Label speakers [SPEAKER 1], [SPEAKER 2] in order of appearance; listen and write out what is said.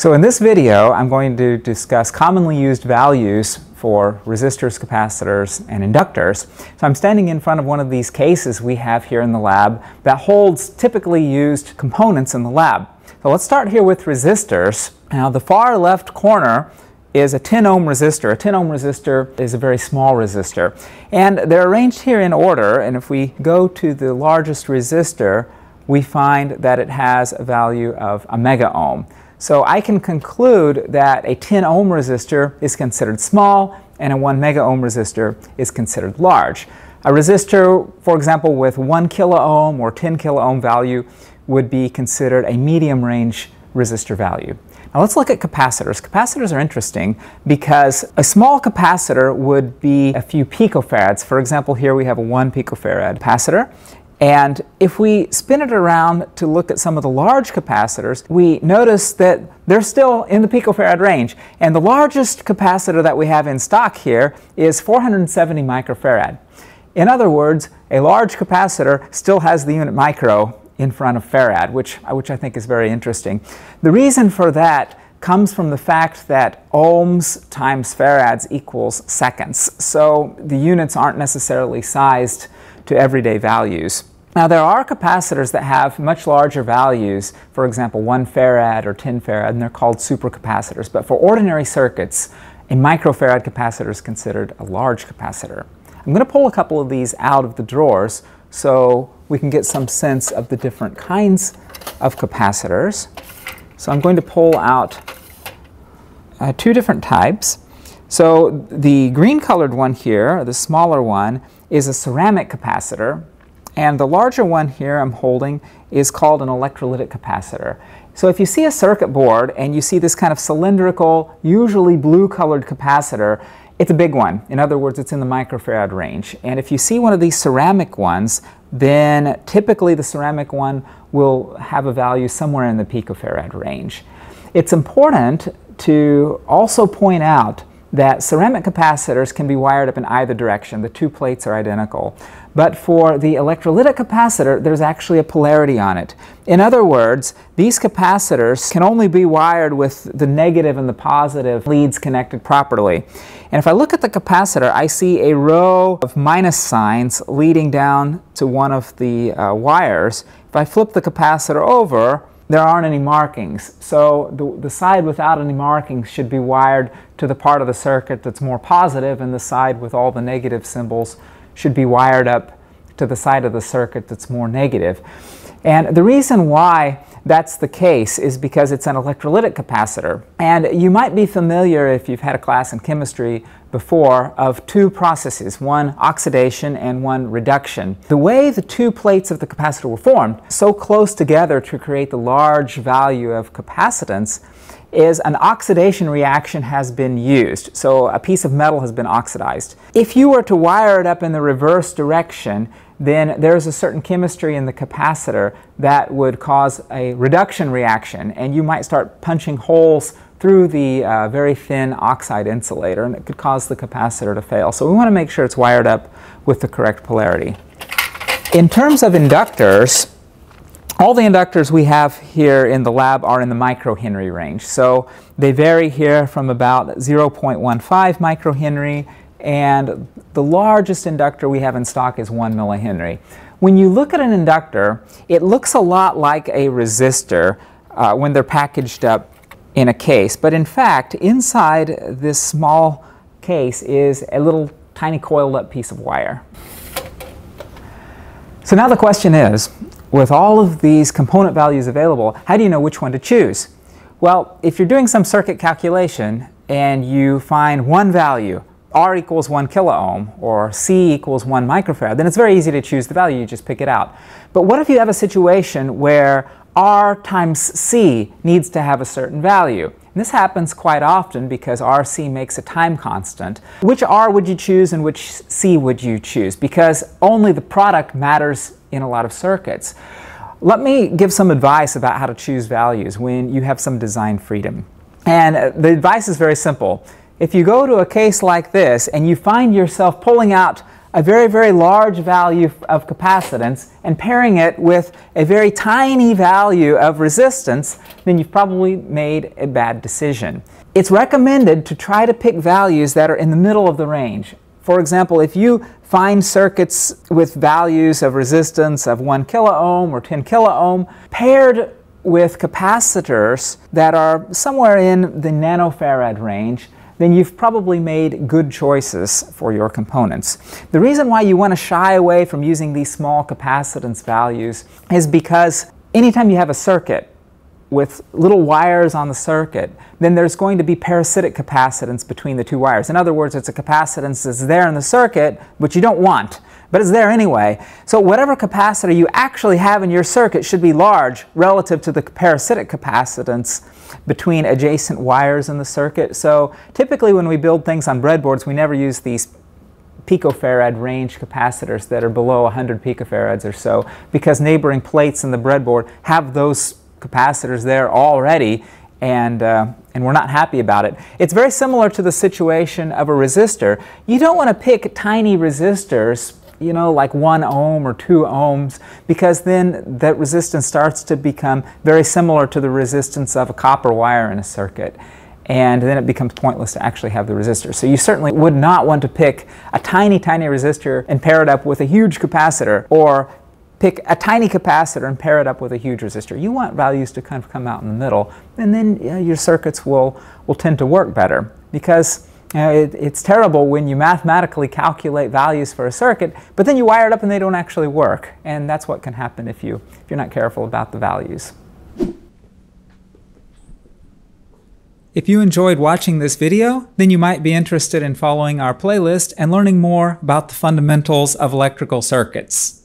[SPEAKER 1] So in this video, I'm going to discuss commonly used values for resistors, capacitors, and inductors. So I'm standing in front of one of these cases we have here in the lab that holds typically used components in the lab. So let's start here with resistors. Now the far left corner is a 10 ohm resistor. A 10 ohm resistor is a very small resistor. And they're arranged here in order, and if we go to the largest resistor, we find that it has a value of a mega ohm. So I can conclude that a 10 ohm resistor is considered small and a 1 mega ohm resistor is considered large. A resistor, for example, with 1 kilo ohm or 10 kilo ohm value would be considered a medium range resistor value. Now let's look at capacitors. Capacitors are interesting because a small capacitor would be a few picofarads. For example, here we have a 1 picofarad capacitor. And if we spin it around to look at some of the large capacitors, we notice that they're still in the picofarad range. And the largest capacitor that we have in stock here is 470 microfarad. In other words, a large capacitor still has the unit micro in front of farad, which I think is very interesting. The reason for that comes from the fact that ohms times farads equals seconds. So the units aren't necessarily sized to everyday values. Now there are capacitors that have much larger values, for example 1 farad or 10 farad, and they're called supercapacitors. But for ordinary circuits, a microfarad capacitor is considered a large capacitor. I'm going to pull a couple of these out of the drawers so we can get some sense of the different kinds of capacitors. So I'm going to pull out two different types. So the green colored one here, the smaller one, is a ceramic capacitor, and the larger one here I'm holding is called an electrolytic capacitor. So if you see a circuit board and you see this kind of cylindrical, usually blue colored capacitor, it's a big one. In other words, it's in the microfarad range. And if you see one of these ceramic ones, then typically the ceramic one will have a value somewhere in the picofarad range. It's important to also point out that ceramic capacitors can be wired up in either direction. The two plates are identical. But for the electrolytic capacitor, there's actually a polarity on it. In other words, these capacitors can only be wired with the negative and the positive leads connected properly. And if I look at the capacitor, I see a row of minus signs leading down to one of the wires. If I flip the capacitor over, there aren't any markings. So the side without any markings should be wired to the part of the circuit that's more positive, and the side with all the negative symbols should be wired up to the side of the circuit that's more negative. And the reason why that's the case is because it's an electrolytic capacitor. And you might be familiar, if you've had a class in chemistry before, of two processes, one oxidation and one reduction. The way the two plates of the capacitor were formed, so close together to create the large value of capacitance, is an oxidation reaction has been used. So a piece of metal has been oxidized. If you were to wire it up in the reverse direction, then there's a certain chemistry in the capacitor that would cause a reduction reaction, and you might start punching holes through the very thin oxide insulator, and it could cause the capacitor to fail. So we want to make sure it's wired up with the correct polarity. In terms of inductors, all the inductors we have here in the lab are in the microhenry range. So they vary here from about 0.15 microhenry, and the largest inductor we have in stock is 1 millihenry. When you look at an inductor, it looks a lot like a resistor when they're packaged up in a case. But in fact, inside this small case is a little tiny coiled up piece of wire. So now the question is, with all of these component values available, how do you know which one to choose? Well, if you're doing some circuit calculation and you find one value, R equals 1 kilo ohm or C equals 1 microfarad, then it's very easy to choose the value, you just pick it out. But what if you have a situation where R times C needs to have a certain value? And this happens quite often because RC makes a time constant. Which R would you choose and which C would you choose? Because only the product matters in a lot of circuits. Let me give some advice about how to choose values when you have some design freedom. And the advice is very simple. If you go to a case like this and you find yourself pulling out a very, very large value of capacitance and pairing it with a very tiny value of resistance, then you've probably made a bad decision. It's recommended to try to pick values that are in the middle of the range. For example, if you find circuits with values of resistance of 1 kiloohm or 10 kiloohm paired with capacitors that are somewhere in the nanofarad range, then you've probably made good choices for your components. The reason why you want to shy away from using these small capacitance values is because anytime you have a circuit with little wires on the circuit, then there's going to be parasitic capacitance between the two wires. In other words, it's a capacitance that's there in the circuit, which you don't want, but it's there anyway. So whatever capacitor you actually have in your circuit should be large relative to the parasitic capacitance between adjacent wires in the circuit. So typically when we build things on breadboards, we never use these picofarad range capacitors that are below 100 picofarads or so, because neighboring plates in the breadboard have those capacitors there already, and we're not happy about it. It's very similar to the situation of a resistor. You don't want to pick tiny resistors, you know, like 1 ohm or 2 ohms, because then that resistance starts to become very similar to the resistance of a copper wire in a circuit, and then it becomes pointless to actually have the resistor. So you certainly would not want to pick a tiny, tiny resistor and pair it up with a huge capacitor, or pick a tiny capacitor and pair it up with a huge resistor. You want values to kind of come out in the middle, and then your circuits will tend to work better, because it's terrible when you mathematically calculate values for a circuit, but then you wire it up and they don't actually work, and that's what can happen if you're not careful about the values. If you enjoyed watching this video, then you might be interested in following our playlist and learning more about the fundamentals of electrical circuits.